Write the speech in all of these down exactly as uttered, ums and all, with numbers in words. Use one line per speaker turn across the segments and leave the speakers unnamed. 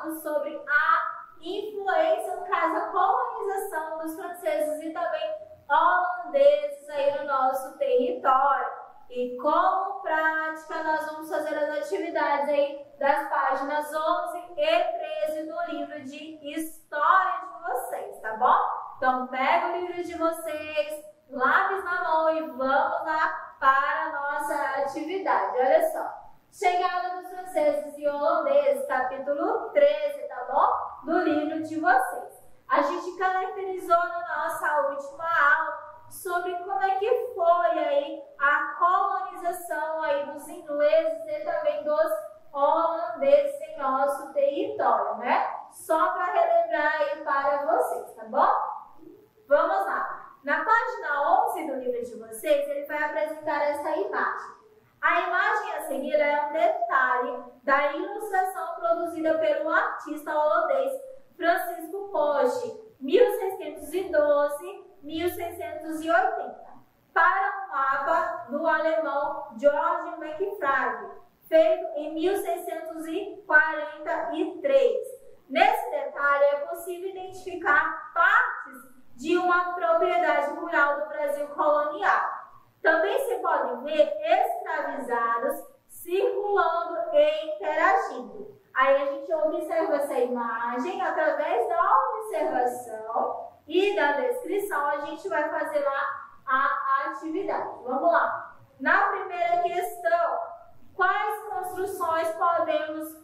falando sobre a influência, no caso, a colonização dos franceses e também holandeses aí no nosso território. E como prática, nós vamos fazer as atividades aí das páginas onze e treze do livro de História de vocês, tá bom? Então, pega o livro de vocês, lápis na mão e vamos lá para a nossa atividade. Olha só. Chegada dos franceses e holandeses, capítulo treze, tá bom? Do livro de vocês. A gente caracterizou na nossa última aula sobre como é que foi aí a colonização aí dos ingleses e também dos holandeses em nosso território, né? Só para relembrar aí para vocês, tá bom? Vamos lá. Na página onze do livro de vocês, ele vai apresentar essa imagem. A imagem a seguir é um detalhe da ilustração produzida pelo artista holandês Francisco Poche, mil seiscentos e doze a mil seiscentos e oitenta, para um mapa do alemão Georg McFrag, feito em mil seiscentos e quarenta e três. Nesse detalhe é possível identificar partes de uma propriedade rural do Brasil colonial. Também se podem ver escravizados circulando e interagindo. Aí a gente observa essa imagem, através da observação e da descrição, a gente vai fazer lá a atividade. Vamos lá. Na primeira questão, quais construções podemos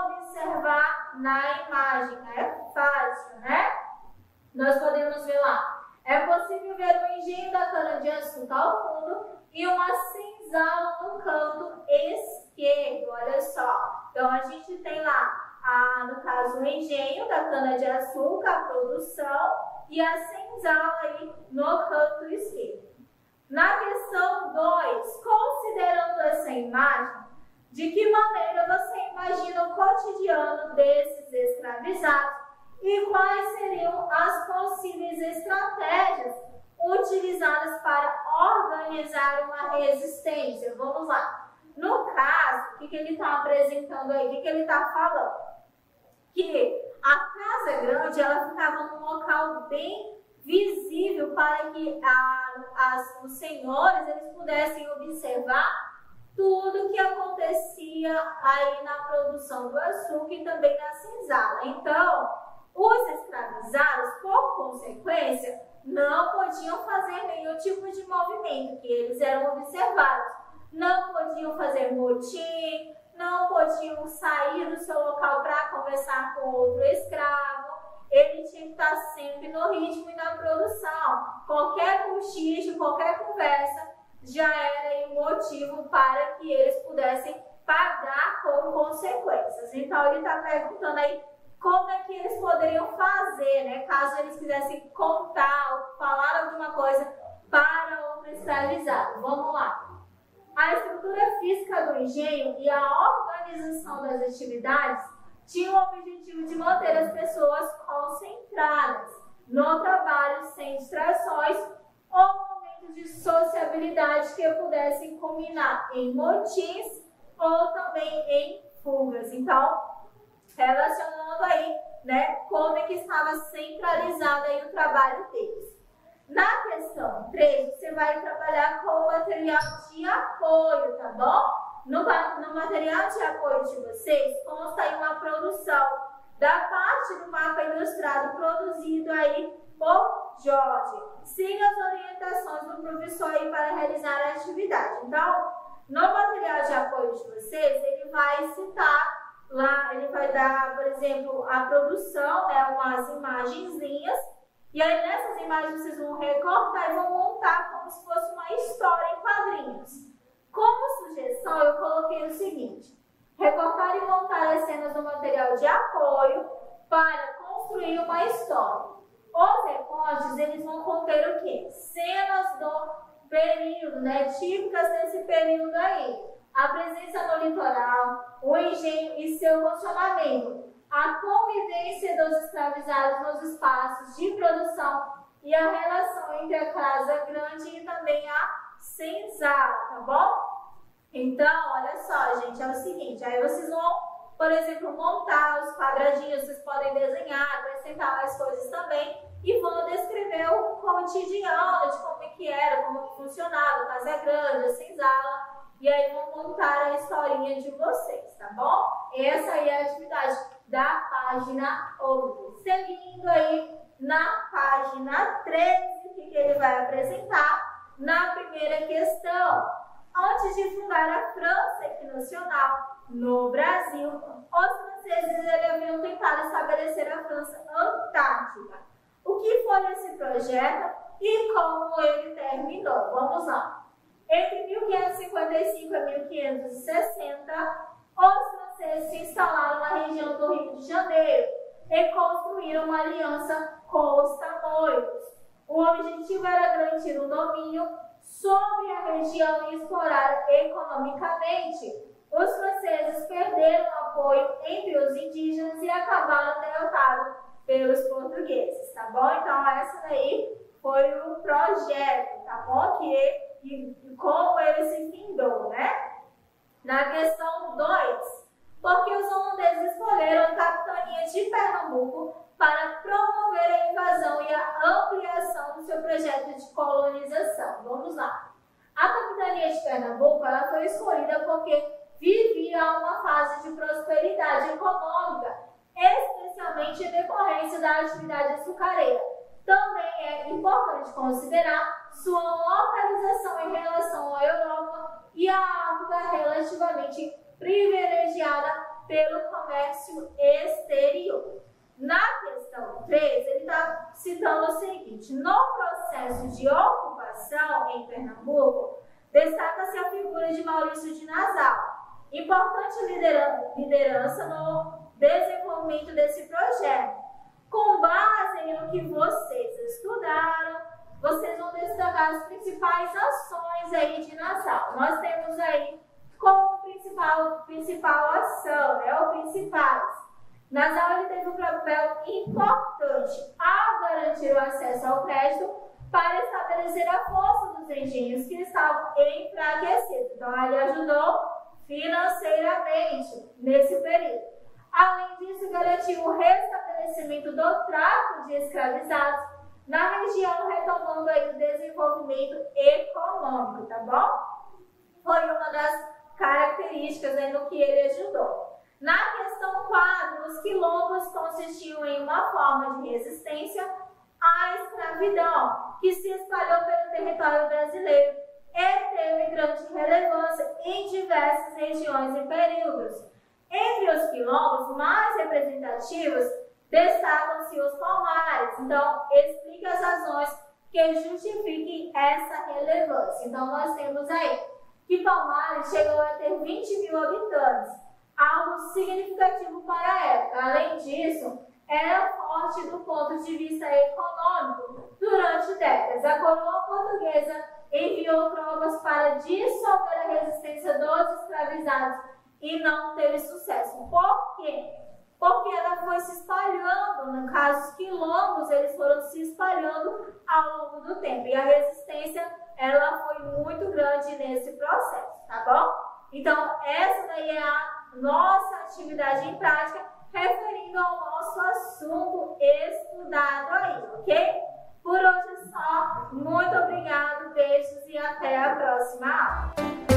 observar na imagem? É fácil, né? Nós podemos ver lá. É possível ver o engenho da cana-de-açúcar ao fundo e uma senzala no canto esquerdo, olha só. Então, a gente tem lá, a, no caso, o engenho da cana-de-açúcar, a produção, e a senzala aí no canto esquerdo. Na questão dois, considerando essa imagem, de que maneira você imagina o cotidiano desses escravizados e quais seriam as possíveis estratégias utilizadas para organizar uma resistência? Vamos lá. No caso, o que, que ele está apresentando aí? O que, que ele está falando? Que a casa grande ela ficava num local bem visível para que a, as, os senhores eles pudessem observar tudo que acontecia aí na produção do açúcar e também na senzala. Então, os escravizados, por consequência, não podiam fazer nenhum tipo de movimento, que eles eram observados. Não podiam fazer motim, não podiam sair do seu local para conversar com outro escravo. Ele tinha que estar sempre no ritmo e na produção. Qualquer cochicho, qualquer conversa já era um motivo para que eles pudessem pagar com consequências. Então, ele está perguntando aí como é que eles poderiam fazer, né, caso eles quisessem contar ou falar alguma coisa para outro escravizado. Vamos lá. A estrutura física do engenho e a organização das atividades tinham o objetivo de manter as pessoas concentradas no trabalho sem distrações ou momentos de sociabilidade que pudessem culminar em motins ou também em fugas. Então, relacionando aí, né, como é que estava centralizado aí o trabalho deles. Na questão três, você vai trabalhar com o material de apoio, tá bom? No, no material de apoio de vocês, consta aí uma produção da parte do mapa ilustrado produzido aí por Jorge. Siga as orientações do professor aí para realizar a atividade. Então, no material de apoio de vocês, ele vai citar lá, ele vai dar, por exemplo, a produção, né, umas imagenzinhas, e aí nessas imagens vocês vão recortar e vão montar como se fosse uma história em quadrinhos. Como sugestão, eu coloquei o seguinte: recortar e montar as cenas do material de apoio para construir uma história. Os recortes, eles vão conter o quê? Cenas do período, né, típicas desse período aí. A presença no litoral, o engenho e seu funcionamento, a convivência dos escravizados nos espaços de produção e a relação entre a casa grande e também a senzala, tá bom? Então, olha só, gente, é o seguinte, aí vocês vão por exemplo, montar os quadradinhos, vocês podem desenhar, acrescentar mais coisas também e vão descrever o cotidiano de como é que era, como que funcionava, casa grande, a senzala, e aí vão montar a historinha de vocês, tá bom? Essa aí é a atividade da página onze. Seguindo aí na página treze, o que, que ele vai apresentar? Na primeira questão, antes de fundar a França Equinacional no Brasil, os franceses eles haviam tentado estabelecer a França Antártica. O que foi esse projeto e como ele terminou? Vamos lá. Entre mil quinhentos e cinquenta e cinco e mil quinhentos e sessenta, os franceses se instalaram na região do Rio de Janeiro e construíram uma aliança com os tamoios. O objetivo era garantir um domínio sobre a região e explorar economicamente. Os franceses perderam o apoio entre os indígenas e acabaram derrotados pelos portugueses, tá bom? Então, essa daí foi o projeto, tá bom? Que, e como ele se findou, né? Na questão dois, porque os holandeses escolheram a capitania de Pernambuco para promover a invasão e a ampliação do seu projeto de colonização. Vamos lá. A capitania de Pernambuco ela foi escolhida porque vivia uma fase de prosperidade econômica, especialmente em decorrência da atividade açucareira. Também é importante considerar sua localização em relação à Europa e a África relativamente privilegiada pelo comércio exterior. Na questão três, ele está citando o seguinte: no processo de ocupação em Pernambuco, destaca-se a figura de Maurício de Nassau, importante liderança no desenvolvimento desse projeto. Com base no que vocês estudaram, vocês vão destacar as principais ações aí de Nassau. Nós temos aí como principal, principal ação, né, ou principais. Nassau ele teve um papel importante ao garantir o acesso ao crédito para estabelecer a força dos engenhos que estavam enfraquecidos. Então, ele ajudou financeiramente nesse período. Além disso, garantiu o restabelecimento do tráfico de escravizados na região, retomando aí o desenvolvimento econômico, tá bom? Foi uma das características aí no que ele ajudou. Na questão quatro, os quilombos consistiam em uma forma de resistência à escravidão, que se espalhou pelo território brasileiro e teve grande relevância em diversas regiões e períodos. Entre os quilombos mais representativos, destacam-se os palmares. Então, explica as razões que justifiquem essa relevância. Então, nós temos aí que Palmares chegou a ter vinte mil habitantes, algo significativo para a época. Além disso, era forte do ponto de vista econômico. Durante décadas, a coroa portuguesa enviou tropas para dissolver a resistência dos escravizados e não teve sucesso. Por quê? Porque ela foi se espalhando, no caso, os quilombos, eles foram se espalhando ao longo do tempo. E a resistência, ela foi muito grande nesse processo, tá bom? Então, essa daí é a nossa atividade em prática, referindo ao nosso assunto estudado aí, ok? Por hoje é só. Muito obrigada, beijos e até a próxima aula.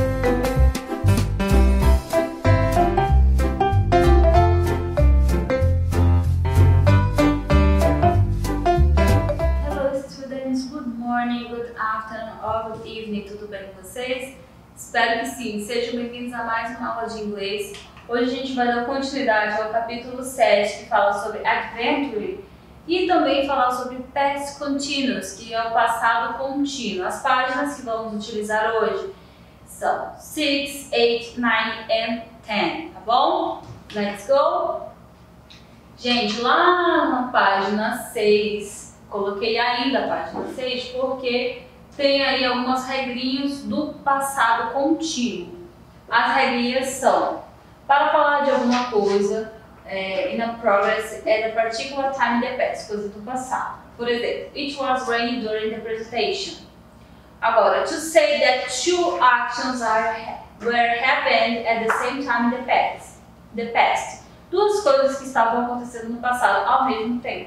Good morning, good afternoon or good evening, tudo bem com vocês? Espero que sim, sejam bem-vindos a mais uma aula de inglês. Hoje a gente vai dar continuidade ao capítulo sete, que fala sobre adventure, e também falar sobre past continuous, que é o passado contínuo. As páginas que vamos utilizar hoje são seis, oito, nove e dez, tá bom? Let's go! Gente, lá na página seis, coloquei ainda a página seis porque tem aí algumas regrinhas do passado contínuo. As regrinhas são: para falar de alguma coisa é, in a progress at a particular time in the past, coisa do passado. Por exemplo, it was raining during the presentation. Agora, to say that two actions are, were happened at the same time in the past. the past. Duas coisas que estavam acontecendo no passado ao mesmo tempo.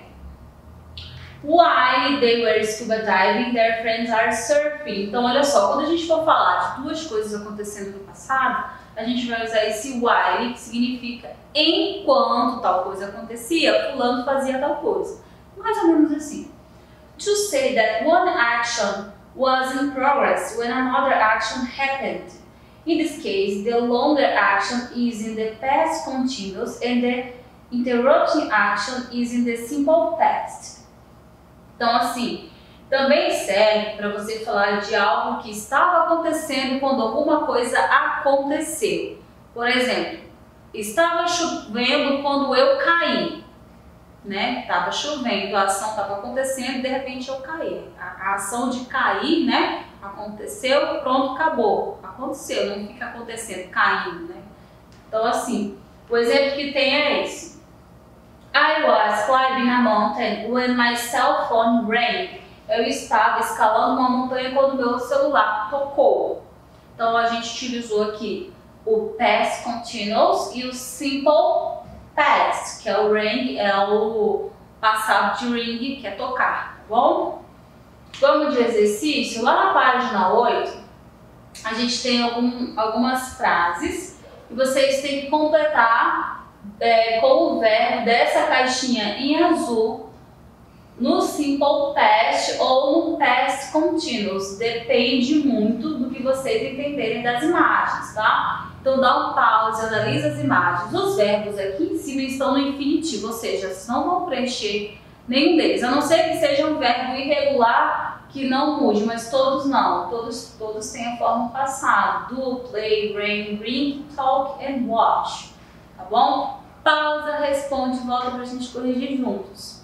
While they were scuba diving, their friends are surfing. Então, olha só, quando a gente for falar de duas coisas acontecendo no passado, a gente vai usar esse while, que significa enquanto tal coisa acontecia, fulano fazia tal coisa. Mais ou menos assim. To say that one action was in progress when another action happened. In this case, the longer action is in the past continuous and the interrupting action is in the simple past. Então, assim, também serve para você falar de algo que estava acontecendo quando alguma coisa aconteceu. Por exemplo, estava chovendo quando eu caí, né? Estava chovendo, a ação estava acontecendo, de repente eu caí. A, a ação de cair, né? Aconteceu, pronto, acabou. Aconteceu, não fica acontecendo, caindo, né? Então, assim, o exemplo que tem é esse. I was climbing a mountain when my cell phone rang. Eu estava escalando uma montanha quando meu celular tocou. Então a gente utilizou aqui o past continuous e o simple past, que é o ring, é o passado de ring, que é tocar, tá bom? Vamos de exercício. Lá na página oito, a gente tem algum, algumas frases e vocês têm que completar É, com o verbo dessa caixinha em azul no simple past ou no past continuous. Depende muito do que vocês entenderem das imagens, tá? Então dá um pause, analisa as imagens. Os verbos aqui em cima estão no infinitivo, ou seja, vocês não vão preencher nenhum deles, a não ser que seja um verbo irregular que não mude, mas todos não, todos, todos têm a forma passada: do, play, rain, bring, talk and watch. Tá bom? Pausa, responde, volta pra gente corrigir juntos.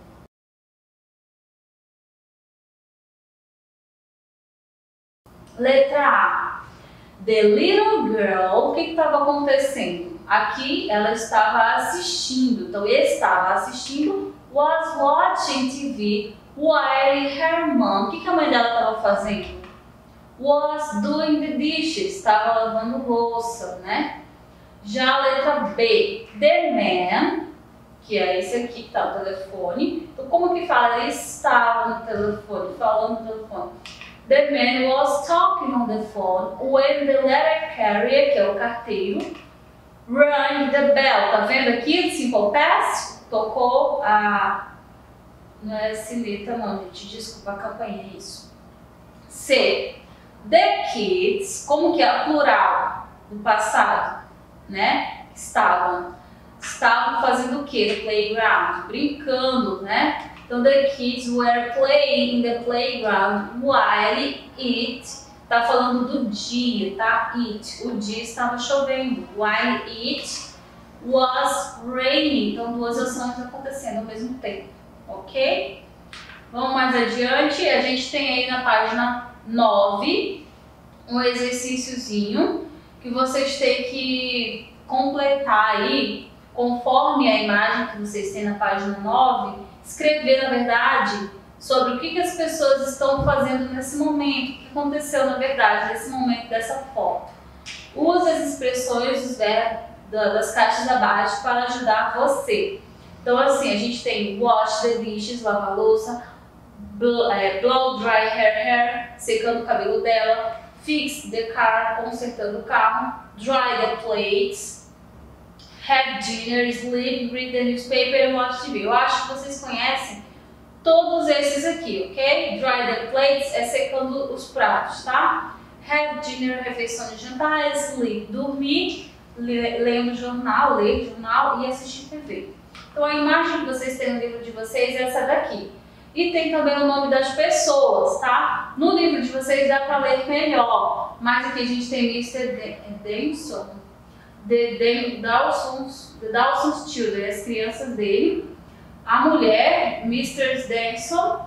Letra A. The little girl, o que estava acontecendo? Aqui ela estava assistindo, então estava assistindo, was watching T V while her mom, o que, que a mãe dela estava fazendo? Was doing the dishes, estava lavando louça, né? Já a letra B, the man, que é esse aqui que está no telefone. Então, como que fala? Ele estava no telefone, falando no telefone. The man was talking on the phone when the letter carrier, que é o carteiro, rang the bell. Tá vendo aqui? Simple past, tocou a... Não é sineta não, gente. Desculpa, a campainha, é isso. C, the kids, como que é o plural do passado? Né? Estavam, estavam fazendo o que? No playground, brincando, né? Então, the kids were playing in the playground while it, tá falando do dia, tá? It, o dia estava chovendo, while it was raining. Então, duas ações acontecendo ao mesmo tempo, ok? Vamos mais adiante, a gente tem aí na página nove um exercíciozinho que vocês têm que completar aí, conforme a imagem que vocês têm na página nove, escrever, na verdade, sobre o que, que as pessoas estão fazendo nesse momento, o que aconteceu, na verdade, nesse momento dessa foto. Use as expressões dos verbos das caixas abaixo para ajudar você. Então, assim, a gente tem wash the dishes, lavar a louça, blow, é, blow dry her hair, secando o cabelo dela, fix the car, consertando o carro, dry the plates, have dinner, sleep, read the newspaper and watch T V. Eu acho que vocês conhecem todos esses aqui, ok? Dry the plates é secando os pratos, tá? Have dinner, refeição de jantar, sleep, dormir, lendo jornal, ler jornal e assistir T V. Então a imagem que vocês têm no livro de vocês é essa daqui. E tem também o nome das pessoas, tá? No livro de vocês dá para ler melhor, mas aqui a gente tem mister Denson, The Dawson's, The Dawson's Children, as crianças dele. A mulher, mister Denson.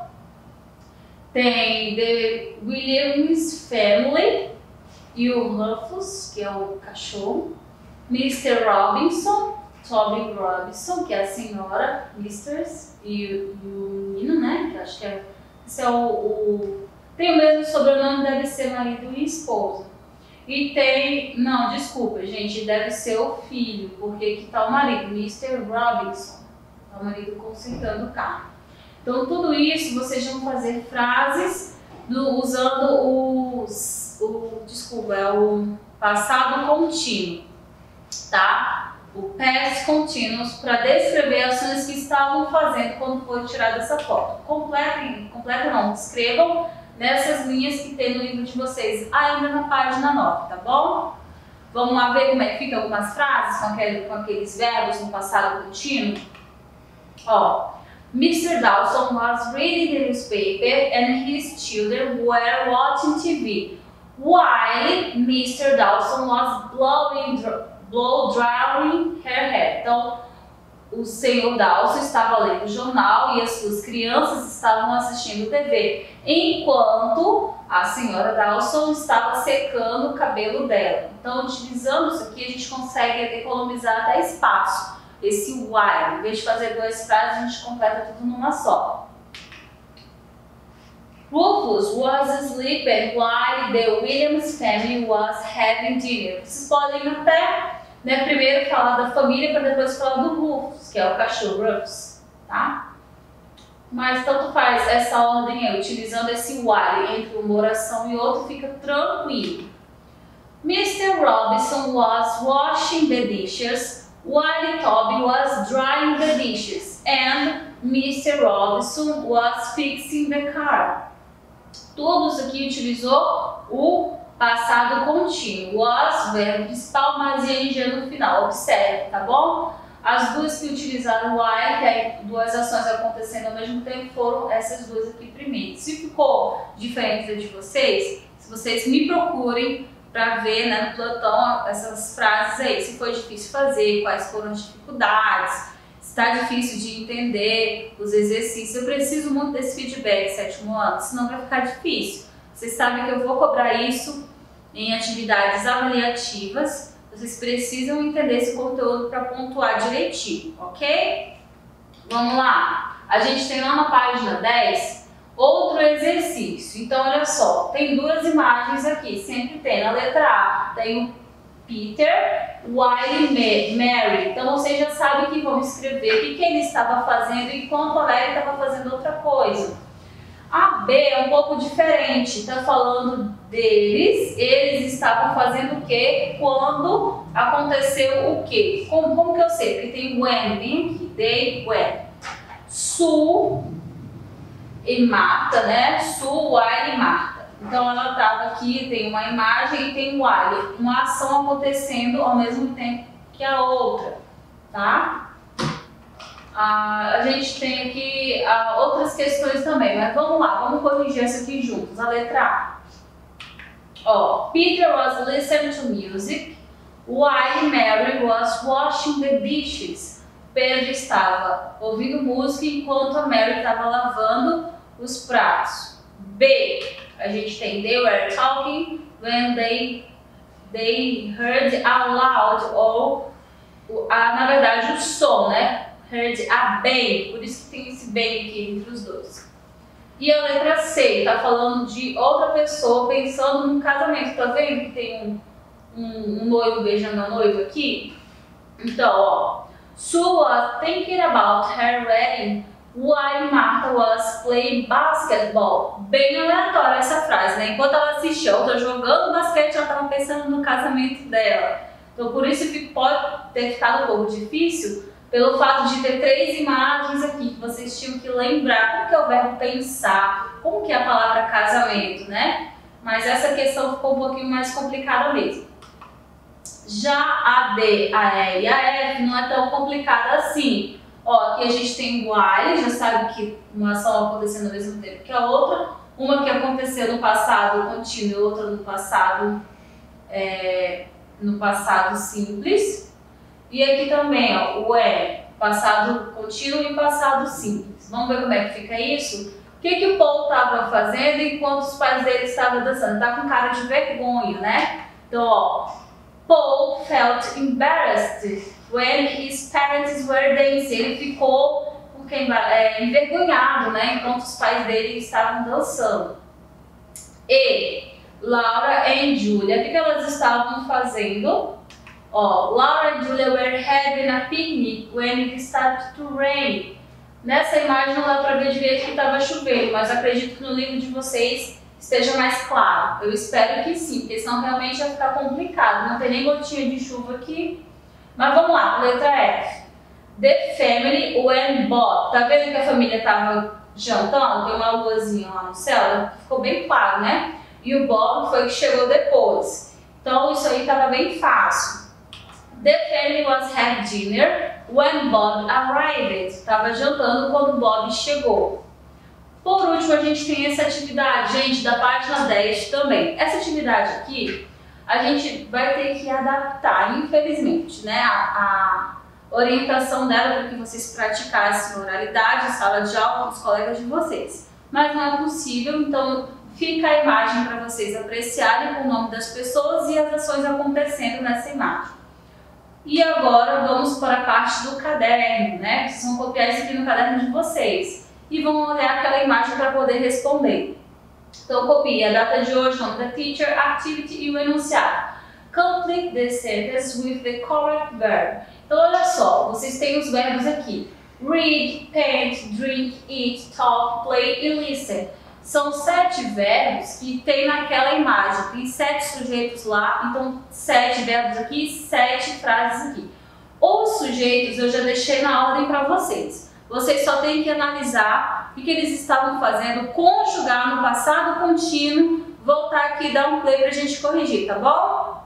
Tem The Williams Family e o Rufus, que é o cachorro. mister Robinson, Toby Robinson, que é a senhora, misters, e, e o menino, né? Que acho que é, esse é o, o... Tem o mesmo sobrenome, deve ser marido e esposa. E tem... Não, desculpa, gente, deve ser o filho, porque aqui tá o marido, mister Robinson. Tá o marido consertando o carro. Então, tudo isso vocês vão fazer frases do, usando os... O, desculpa, é o passado contínuo, tá? O past continuous, para descrever ações que estavam fazendo quando foi tirada essa foto. Completem, completem não, escrevam nessas linhas que tem no livro de vocês, ainda na página nove, tá bom? Vamos lá ver como é que fica algumas frases com, aquele, com aqueles verbos no passado contínuo? Ó, mister Dawson was reading the newspaper and his children were watching T V, while mister Dawson was blowing, blow drying her hair. Então, o senhor Dawson estava lendo o jornal e as suas crianças estavam assistindo T V, enquanto a senhora Dawson estava secando o cabelo dela. Então, utilizando isso aqui, a gente consegue economizar até espaço. Esse while, em vez de fazer duas frases, a gente completa tudo numa só. Rufus was sleeping while the Williams family was having dinner. Vocês podem até, né, primeiro falar da família para depois falar do Rufus, que é o cachorro Rufus, tá? Mas tanto faz essa ordem aí, utilizando esse while entre uma oração e outra, fica tranquilo. mister Robinson was washing the dishes while Toby was drying the dishes and mister Robinson was fixing the car. Todos aqui utilizou o passado contínuo. Was, verbo principal, mais ing no final. Observe, tá bom? As duas que utilizaram o while, que é duas ações acontecendo ao mesmo tempo, foram essas duas aqui primeiro. Se ficou diferente da de vocês, se vocês me procurem para ver, né, no plantão essas frases aí. Se foi difícil fazer, quais foram as dificuldades, se está difícil de entender os exercícios. Eu preciso muito desse feedback, sétimo ano, senão vai ficar difícil. Vocês sabem que eu vou cobrar isso em atividades avaliativas. Vocês precisam entender esse conteúdo para pontuar direitinho, ok? Vamos lá. A gente tem lá na página dez outro exercício. Então, olha só, tem duas imagens aqui. Sempre tem. Na letra A tem o Peter, while Mary. Então, vocês já sabem que vão escrever o que, que ele estava fazendo enquanto a Mary estava fazendo outra coisa. A B é um pouco diferente, está falando deles, eles estavam fazendo o que quando aconteceu o que? Como, como que eu sei? Porque tem when, bem aqui, they, when. Sue e Marta, né? Sue, while e Marta. Então ela estava aqui, tem uma imagem e tem while, uma ação acontecendo ao mesmo tempo que a outra, tá? Ah, a gente tem aqui ah, outras questões também, mas vamos lá, vamos corrigir essa aqui juntos. A letra A. Ó, Peter was listening to music while Mary was washing the dishes. Pedro estava ouvindo música enquanto a Mary estava lavando os pratos. B. A gente tem they were talking when they, they heard out loud, ou a, na verdade o som, né? Heard a bem, por isso que tem esse bem aqui entre os dois. E a letra C, tá falando de outra pessoa pensando num casamento. Tá vendo que tem um, um, um noivo beijando a noiva aqui? Então, ó, Sue was thinking about her wedding while Martha was playing basketball. Bem aleatória essa frase, né? Enquanto ela assistia a outra jogando basquete, ela estava pensando no casamento dela. Então, por isso que pode ter ficado um pouco difícil, pelo fato de ter três imagens aqui que vocês tinham que lembrar como que é o verbo pensar, como que é a palavra casamento, né? Mas essa questão ficou um pouquinho mais complicada mesmo. Já a D, a E e a F não é tão complicada assim. Ó, aqui a gente tem o while, já sabe que uma ação acontecendo ao mesmo tempo que a outra. Uma que aconteceu no passado contínuo e outra no passado, é, no passado simples. E aqui também, ó, o E, passado contínuo e passado simples. Vamos ver como é que fica isso? O que, que o Paul estava fazendo enquanto os pais dele estavam dançando? Tá com cara de vergonha, né? Então, ó, Paul felt embarrassed when his parents were dancing. Ele ficou porque, é, envergonhado, né? Enquanto os pais dele estavam dançando. E Laura and Julia. O que, que elas estavam fazendo? Ó, Laura and Julia were having a picnic when it started to rain. Nessa imagem não dá para ver direito que estava chovendo, mas acredito que no livro de vocês esteja mais claro. Eu espero que sim, porque senão realmente vai ficar complicado. Não tem nem gotinha de chuva aqui. Mas vamos lá, letra F. The family went bought. Tá vendo que a família estava jantando? Tem uma luazinha lá no céu, ficou bem claro, né? E o Bob foi que chegou depois. Então isso aí estava bem fácil. The family was having dinner when Bob arrived. Estava jantando quando Bob chegou. Por último, a gente tem essa atividade, gente, da página dez também. Essa atividade aqui, a gente vai ter que adaptar, infelizmente, né, a, a orientação dela para que vocês praticassem oralidade, sala de aula com os colegas de vocês. Mas não é possível, então fica a imagem para vocês apreciarem com o nome das pessoas e as ações acontecendo nessa imagem. E agora vamos para a parte do caderno, né? Vocês vão copiar isso aqui no caderno de vocês e vão olhar aquela imagem para poder responder. Então copie a data de hoje, nome da teacher, activity e o enunciado. Complete the sentence with the correct verb. Então olha só, vocês têm os verbos aqui. Read, paint, drink, eat, talk, play e listen. São sete verbos que tem naquela imagem. Tem sete sujeitos lá, então sete verbos aqui, sete frases aqui. Os sujeitos eu já deixei na ordem para vocês. Vocês só têm que analisar o que eles estavam fazendo, conjugar no passado contínuo, voltar aqui e dar um play para a gente corrigir, tá bom?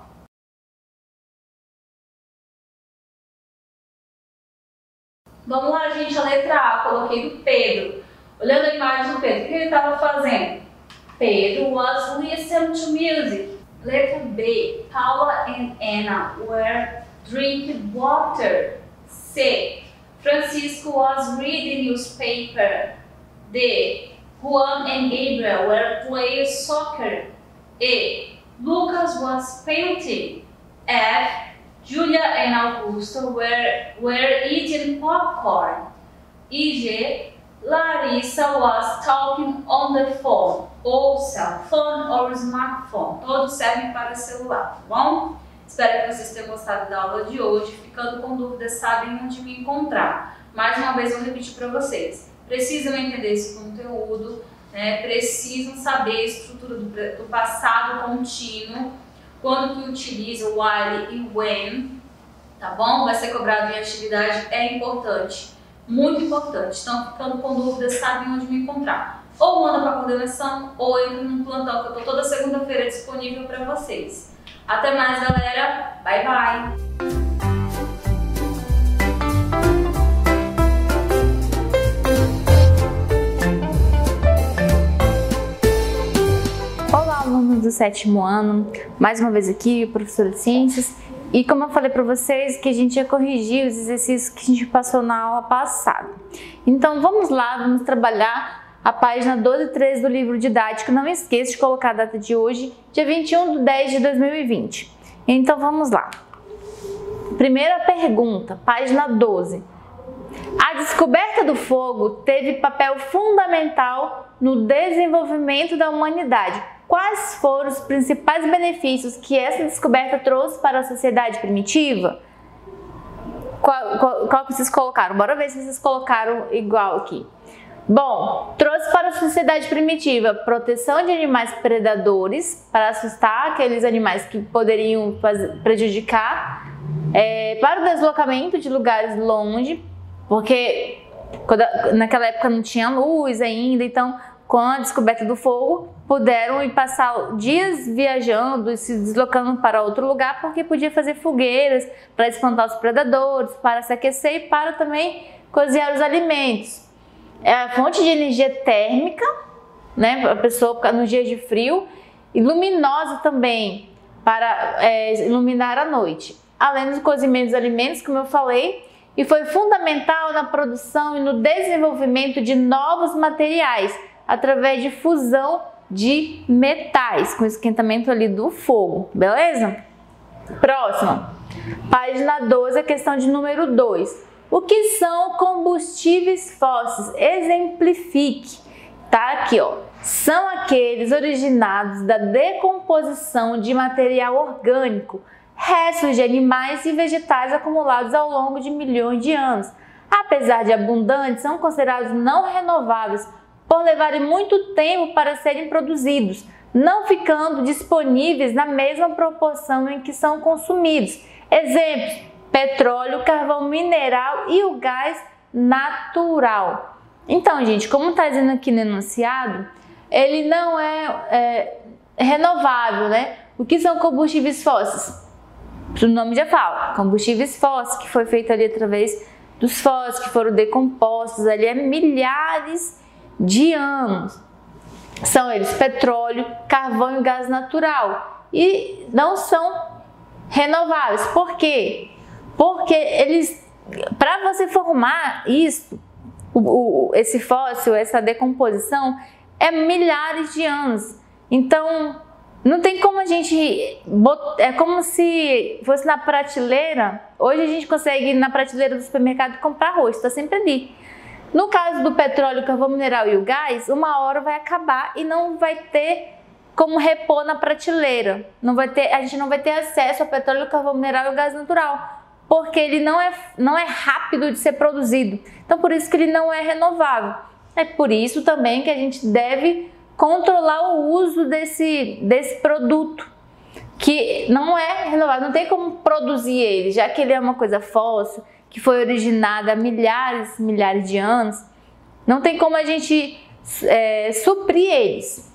Vamos lá, gente, a letra A, coloquei do Pedro. Olhando a imagem do Pedro, o que ele estava fazendo? Pedro was listening to music. Letra B, Paula and Anna were drinking water. C, Francisco was reading newspaper. D, Juan and Gabriel were playing soccer. E, Lucas was painting. F, Julia and Augusto were, were eating popcorn. E G, Larissa was talking on the phone, ou cell phone ou smartphone. Todos servem para celular, tá bom? Espero que vocês tenham gostado da aula de hoje. Ficando com dúvidas, sabem onde me encontrar. Mais uma vez, vou repetir para vocês. Precisam entender esse conteúdo, né? Precisam saber a estrutura do, do passado contínuo, quando que utiliza o while e when, tá bom? Vai ser cobrado em atividade, é importante. Muito importante. Então, ficando com dúvidas, sabem onde me encontrar. Ou manda para a coordenação, ou entra no plantão, que eu estou toda segunda-feira disponível para vocês. Até mais, galera. Bye, bye.
Olá, alunos do sétimo ano. Mais uma vez aqui, professora de ciências. E como eu falei para vocês, que a gente ia corrigir os exercícios que a gente passou na aula passada. Então vamos lá, vamos trabalhar a página doze e treze do livro didático. Não esqueça de colocar a data de hoje, dia vinte e um de dez de dois mil e vinte. Então vamos lá. Primeira pergunta, página doze. A descoberta do fogo teve papel fundamental no desenvolvimento da humanidade. Quais foram os principais benefícios que essa descoberta trouxe para a sociedade primitiva? Qual, qual, qual que vocês colocaram? Bora ver se vocês colocaram igual aqui. Bom, trouxe para a sociedade primitiva proteção de animais predadores, para assustar aqueles animais que poderiam fazer, prejudicar, é, para o deslocamento de lugares longe, porque quando, naquela época não tinha luz ainda, então com a descoberta do fogo, puderam ir passar dias viajando e se deslocando para outro lugar, porque podia fazer fogueiras para espantar os predadores, para se aquecer e para também cozinhar os alimentos. É a fonte de energia térmica, né, para a pessoa ficar nos dias de frio, e luminosa também, para é, iluminar a noite. Além do cozimento dos alimentos, como eu falei, e foi fundamental na produção e no desenvolvimento de novos materiais, através de fusão de metais, com esquentamento ali do fogo, beleza? Próxima, página doze, a questão de número dois. O que são combustíveis fósseis? Exemplifique. Tá aqui, ó. São aqueles originados da decomposição de material orgânico, restos de animais e vegetais acumulados ao longo de milhões de anos. Apesar de abundantes, são considerados não renováveis por levarem muito tempo para serem produzidos, não ficando disponíveis na mesma proporção em que são consumidos. Exemplos: petróleo, carvão mineral e o gás natural. Então, gente, como está dizendo aqui no enunciado, ele não é, é renovável, né? O que são combustíveis fósseis? O nome já fala, combustíveis fósseis, que foi feito ali através dos fósseis, que foram decompostos ali há milhares de anos. São eles petróleo, carvão e gás natural. E não são renováveis. Por quê? Porque eles, para você formar isso, o, o, esse fóssil, essa decomposição, é milhares de anos. Então, não tem como a gente botar, é como se fosse na prateleira. Hoje a gente consegue ir na prateleira do supermercado e comprar arroz, está sempre ali. No caso do petróleo, carvão mineral e o gás, uma hora vai acabar e não vai ter como repor na prateleira. Não vai ter, a gente não vai ter acesso ao petróleo, carvão mineral e o gás natural, porque ele não é, não é rápido de ser produzido. Então, por isso que ele não é renovável. É por isso também que a gente deve controlar o uso desse, desse produto, que não é renovável, não tem como produzir ele, já que ele é uma coisa fóssil, que foi originada há milhares, milhares de anos, não tem como a gente é, suprir eles.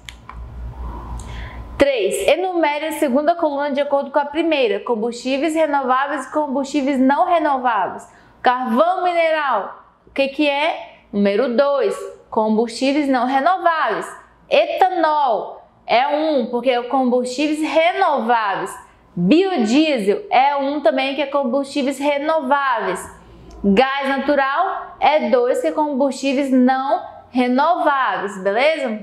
três. Enumere a segunda coluna de acordo com a primeira: combustíveis renováveis e combustíveis não renováveis. Carvão mineral, o que que é? Número dois, combustíveis não renováveis. Etanol é um, porque é combustíveis renováveis. Biodiesel é um também, que é combustíveis renováveis. Gás natural é dois, que é combustíveis não renováveis, beleza?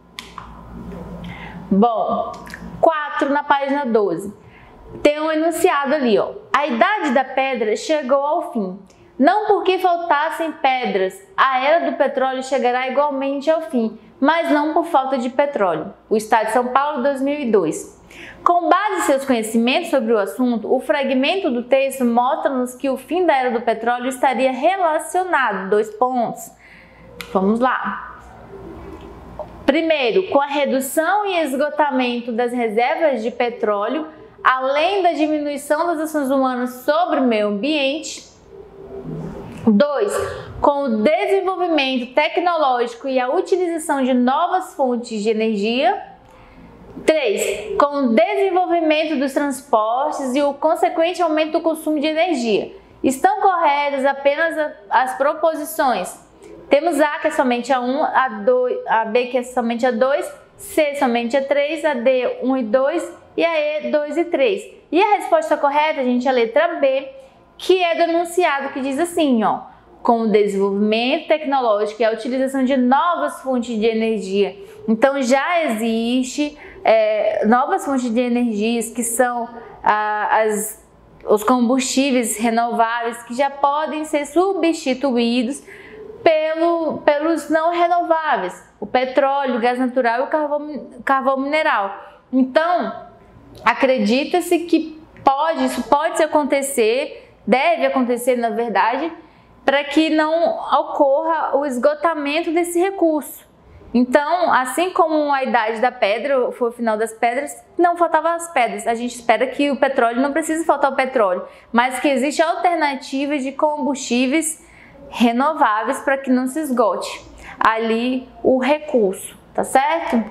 Bom, quatro na página doze. Tem um enunciado ali, ó. A idade da pedra chegou ao fim. Não porque faltassem pedras, a era do petróleo chegará igualmente ao fim, mas não por falta de petróleo. O Estado de São Paulo, dois mil e dois. Com base em seus conhecimentos sobre o assunto, o fragmento do texto mostra-nos que o fim da era do petróleo estaria relacionado. Dois pontos. Vamos lá. Primeiro, com a redução e esgotamento das reservas de petróleo, além da diminuição das ações humanas sobre o meio ambiente. dois. Com o desenvolvimento tecnológico e a utilização de novas fontes de energia. três. Com o desenvolvimento dos transportes e o consequente aumento do consumo de energia. Estão corretas apenas as proposições. Temos A, que é somente a um, a, dois, a B, que é somente a dois, C, somente a três, a D, um e dois e a E, dois e três. E a resposta correta, gente, é a letra B, que é do enunciado, que diz assim, ó: com o desenvolvimento tecnológico e a utilização de novas fontes de energia. Então já existe é, novas fontes de energias, que são ah, as, os combustíveis renováveis, que já podem ser substituídos pelo, pelos não renováveis, o petróleo, o gás natural e o carvão, carvão mineral. Então, acredita-se que pode, isso pode acontecer, deve acontecer na verdade, para que não ocorra o esgotamento desse recurso. Então, assim como a idade da pedra, foi o final das pedras, não faltavam as pedras. A gente espera que o petróleo não precise faltar o petróleo, mas que existe alternativas de combustíveis renováveis para que não se esgote ali o recurso, tá certo?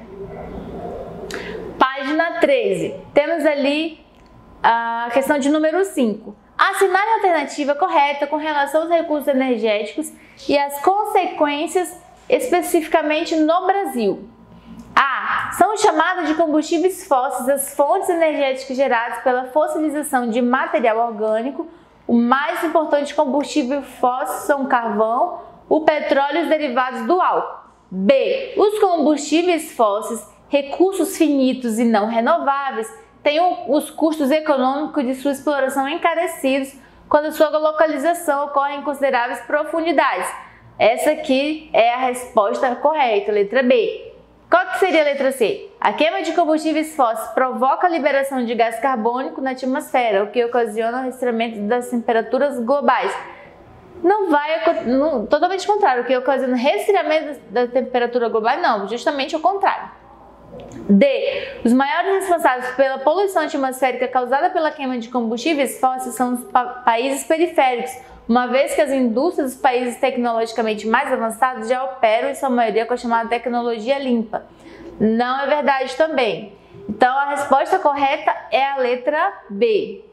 Página treze. Temos ali a questão de número cinco. Assinale a alternativa correta com relação aos recursos energéticos e as consequências especificamente no Brasil. A. São chamadas de combustíveis fósseis as fontes energéticas geradas pela fossilização de material orgânico. O mais importante combustível fóssil são o carvão, o petróleo e os derivados do álcool. B. Os combustíveis fósseis, recursos finitos e não renováveis, têm os custos econômicos de sua exploração encarecidos quando sua localização ocorre em consideráveis profundidades. Essa aqui é a resposta correta, letra B. Qual que seria a letra C? A queima de combustíveis fósseis provoca a liberação de gás carbônico na atmosfera, o que ocasiona o resfriamento das temperaturas globais. Não vai, não, totalmente contrário, o que ocasiona resfriamento da temperatura global, não, justamente o contrário. D. Os maiores responsáveis pela poluição atmosférica causada pela queima de combustíveis fósseis são os pa países periféricos, uma vez que as indústrias dos países tecnologicamente mais avançados já operam em sua maioria com a chamada tecnologia limpa. Não é verdade também. Então a resposta correta é a letra B.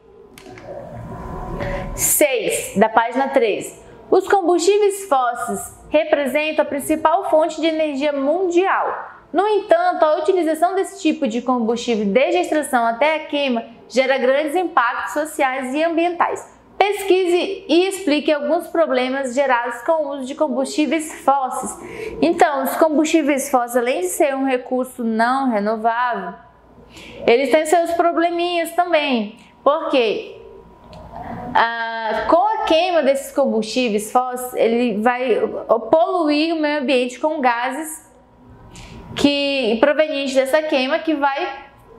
seis, da página três. Os combustíveis fósseis representam a principal fonte de energia mundial. No entanto, a utilização desse tipo de combustível desde a extração até a queima gera grandes impactos sociais e ambientais. Pesquise e explique alguns problemas gerados com o uso de combustíveis fósseis. Então, os combustíveis fósseis, além de ser um recurso não renovável, eles têm seus probleminhas também. Por quê? Ah, com a queima desses combustíveis fósseis, ele vai poluir o meio ambiente com gases que, provenientes dessa queima, que vai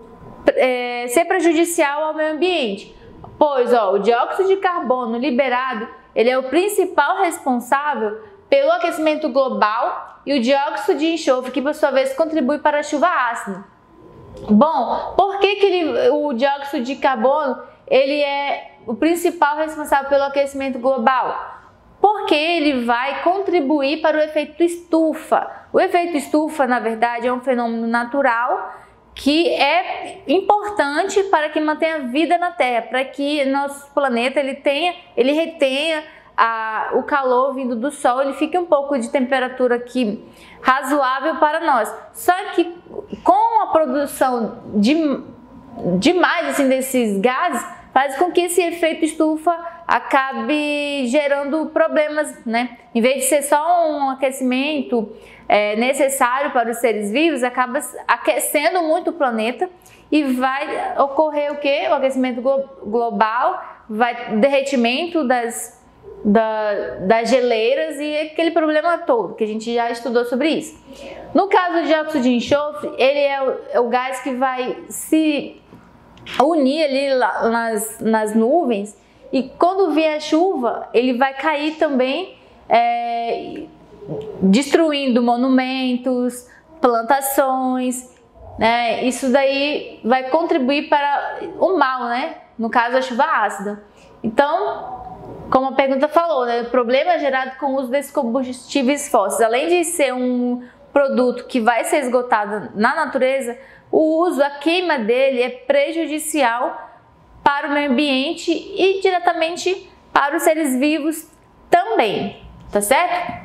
é, ser prejudicial ao meio ambiente. Pois ó, o dióxido de carbono liberado, ele é o principal responsável pelo aquecimento global, e o dióxido de enxofre, que por sua vez contribui para a chuva ácida. Bom, por que, que ele, o dióxido de carbono ele é o principal responsável pelo aquecimento global? Porque ele vai contribuir para o efeito estufa. O efeito estufa, na verdade, é um fenômeno natural que é importante para que mantenha a vida na Terra, para que nosso planeta ele tenha, ele retenha a, o calor vindo do Sol, ele fique um pouco de temperatura aqui razoável para nós. Só que com a produção de demais assim, desses gases, faz com que esse efeito estufa acabe gerando problemas, né? Em vez de ser só um aquecimento é, necessário para os seres vivos, acaba aquecendo muito o planeta e vai ocorrer o quê? O aquecimento global, vai derretimento das, da, das geleiras e aquele problema todo, que a gente já estudou sobre isso. No caso do dióxido de enxofre, ele é o, é o gás que vai se unir ali nas, nas nuvens, e quando vier a chuva, ele vai cair também, é, destruindo monumentos, plantações, né? Isso daí vai contribuir para o mal, né? No caso, a chuva ácida. Então, como a pergunta falou, né? O problema é gerado com o uso desses combustíveis fósseis. Além de ser um produto que vai ser esgotado na natureza, o uso, a queima dele é prejudicial para o meio ambiente e diretamente para os seres vivos também, tá certo?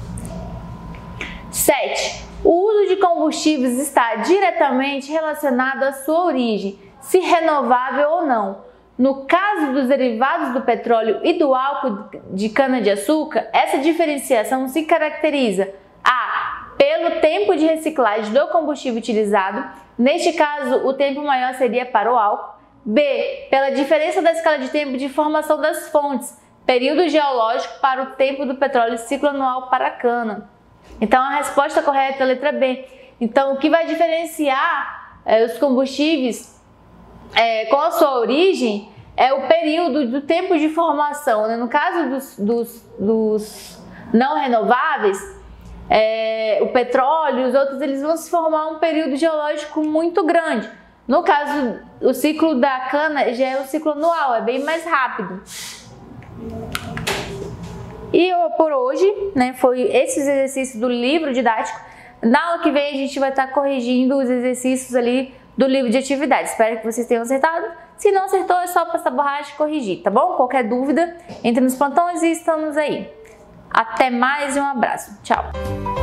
sete. O uso de combustíveis está diretamente relacionado à sua origem, se renovável ou não. No caso dos derivados do petróleo e do álcool de cana-de-açúcar, essa diferenciação se caracteriza a pelo tempo de reciclagem do combustível utilizado. Neste caso, o tempo maior seria para o álcool. B. Pela diferença da escala de tempo de formação das fontes, período geológico para o tempo do petróleo e ciclo anual para a cana. Então, a resposta correta é a letra B. Então, o que vai diferenciar é, os combustíveis é, com a sua origem é o período do tempo de formação, né? No caso dos, dos, dos não renováveis, É, o petróleo e os outros, eles vão se formar um período geológico muito grande. No caso, o ciclo da cana já é o ciclo anual, é bem mais rápido. E por hoje, né, foi esses exercícios do livro didático. Na aula que vem a gente vai estar corrigindo os exercícios ali do livro de atividades. Espero que vocês tenham acertado. Se não acertou, é só passar borracha e corrigir, tá bom? Qualquer dúvida, entre nos plantões e estamos aí. Até mais e um abraço. Tchau!